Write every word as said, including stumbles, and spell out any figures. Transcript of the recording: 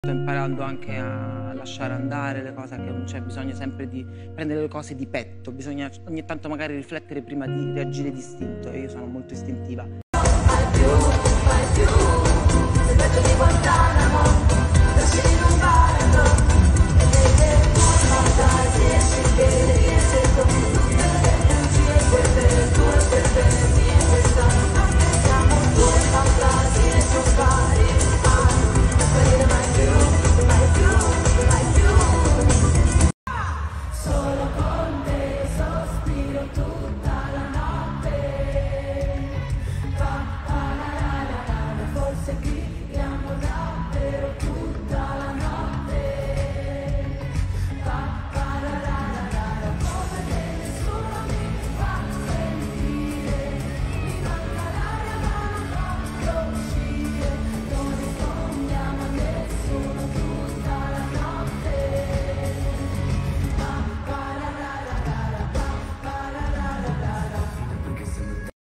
Sto imparando anche a lasciare andare le cose, che non c'è bisogno sempre di prendere le cose di petto, bisogna ogni tanto magari riflettere prima di reagire d'istinto, e io sono molto istintiva. Mai più, mai più, smetto di guardare.